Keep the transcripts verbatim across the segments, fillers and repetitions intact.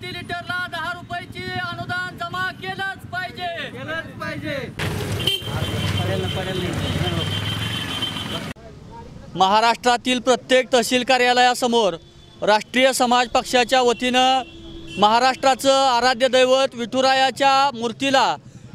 प्रति लिटरला दहा रुपयाची अनुदान जमा केलंच पाहिजे केलंच पाहिजे। महाराष्ट्रातील प्रत्येक तहसील कार्यालयासमोर राष्ट्रीय समाज पक्षाच्या वतीनं महाराष्ट्राचं आराध्य दैवत विठुरायाच्या मूर्तीला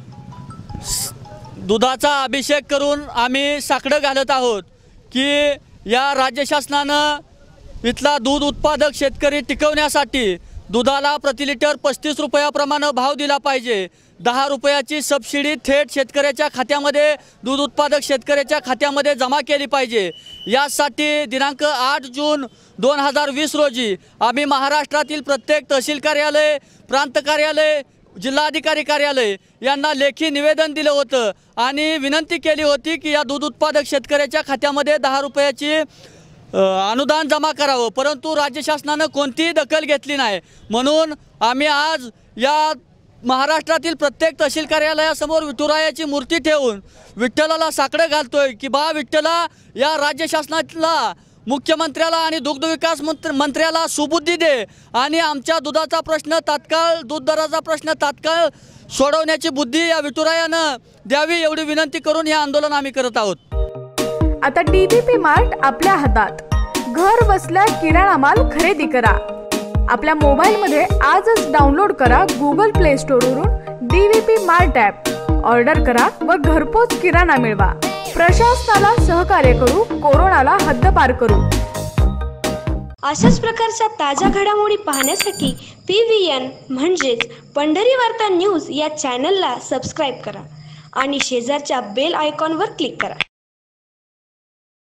दुधाचा अभिषेक करून आम्ही साकडं घालत आहोत की या राज्य शासनानं इथला दूध उत्पादक शेतकरी टिकवण्यासाठी दुधाला प्रति लिटर पस्तीस रुपयाप्रमाणे भाव दिला पाहिजे। दहा रुपयाची सबसिडी थेट शेतकऱ्याच्या खात्यामध्ये दूध उत्पादक शेतकऱ्याच्या खात्यामध्ये जमा केली पाहिजे। यासाठी दिनांक आठ जून दोन हजार वीस रोजी आम्ही महाराष्ट्रातील प्रत्येक तहसील कार्यालय, प्रांत कार्यालय, जिल्हाधिकारी कार्यालय यांना लेखी निवेदन दिलं होतं आणि विनंती केली होती की या दूध उत्पादक शेतकऱ्याच्या खात्यामध्ये दहा रुपयाची अनुदान जमा करावं, परंतु राज्य शासनानं कोणतीही दखल घेतली नाही। म्हणून आम्ही आज या महाराष्ट्रातील प्रत्येक तहसील कार्यालयासमोर विठुरायाची मूर्ती ठेवून विठ्ठलाला साकडं घालतोय की बा विठ्ठला या राज्य शासनाला, मुख्यमंत्र्याला आणि दुग्ध विकास मंत्र्याला सुबुद्धी दे आणि आमच्या दुधाचा प्रश्न तात्काळ, दूध दराचा प्रश्न तात्काळ सोडवण्याची बुद्धी या विठुरायानं द्यावी एवढी विनंती करून हे आंदोलन आम्ही करत आहोत। आता डीबीपी मार्ट आपल्या हातात, घर बसल्या किराणा माल खरेदी करा। आपल्या मोबाईलमध्ये आजच डाउनलोड करा गुगल प्ले स्टोअरवरून डीबीपी मार्ट ॲप, ऑर्डर करा व घरपोच किराणा मिळवा। प्रशासनाला सहकार्य करू, कोरोनाला हद्दपार करू। अशाच प्रकारच्या ताज्या घडामोडी पाहण्यासाठी पी व्ही एन म्हणजेच पंढरी वार्ता न्यूज या चॅनलला सबस्क्राईब करा आणि शेजारच्या बेल आयकॉनवर क्लिक करा।